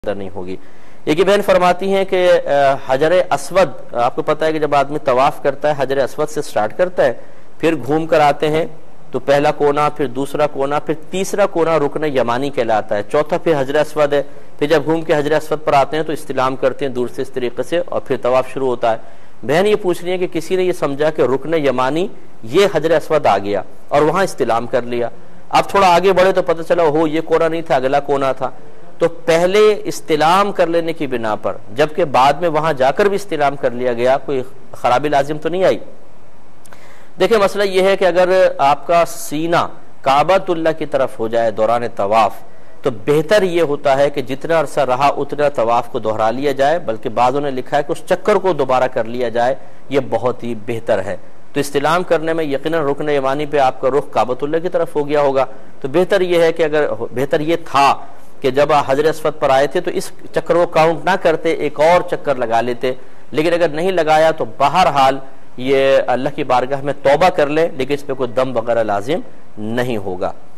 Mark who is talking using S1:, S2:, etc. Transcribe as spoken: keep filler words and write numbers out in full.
S1: نہیں ہوگی۔ ایک یہ بہن فرماتی ہیں کہ حجر اسود، آپ کو پتہ ہے کہ جب آدمی طواف کرتا ہے حجر اسود سے سٹارٹ کرتا ہے، پھر گھوم کر آتے ہیں تو پہلا کونا، پھر دوسرا کونا، پھر تیسرا کونا رکن یمانی کہلاتا ہے، چوتھا پھر حجر اسود ہے، پھر جب گھوم کے حجر اسود پر آتے ہیں تو استلام کرتے ہیں دور سے اس طریقے سے، اور پھر طواف شروع ہوتا ہے۔ بہن یہ پوچھ رہی ہے کہ کسی نے یہ سمجھا کہ رکن یمانی یہ حجر اسود آ گیا اور وہاں استلام کر لیا، اب تھوڑا آگے بڑھے تو پتہ چلا ہو یہ کونا نہیں تھا، اگلا کونا تھا، تو پہلے استلام کر لینے کی بنا پر جبکہ بعد میں وہاں جا کر بھی استلام کر لیا گیا، کوئی خرابی لازم تو نہیں آئی؟ دیکھیں مسئلہ یہ ہے کہ اگر آپ کا سینہ کعبۃ اللہ کی طرف ہو جائے دوران طواف تو بہتر یہ ہوتا ہے کہ جتنا عرصہ رہا اتنا طواف کو دہرا لیا جائے، بلکہ بعضوں نے لکھا ہے کہ اس چکر کو دوبارہ کر لیا جائے، یہ بہت ہی بہتر ہے۔ تو استلام کرنے میں یقیناً رکن یمانی پہ آپ کا رخ کعبۃ اللہ کی طرف ہو گیا ہوگا، تو بہتر یہ ہے کہ اگر بہتر یہ تھا کہ جب آپ حجر اسود پر آئے تھے تو اس چکر کو کاؤنٹ نہ کرتے، ایک اور چکر لگا لیتے، لیکن اگر نہیں لگایا تو بہرحال یہ اللہ کی بارگاہ میں توبہ کر لے، لیکن اس پہ کوئی دم وغیرہ لازم نہیں ہوگا۔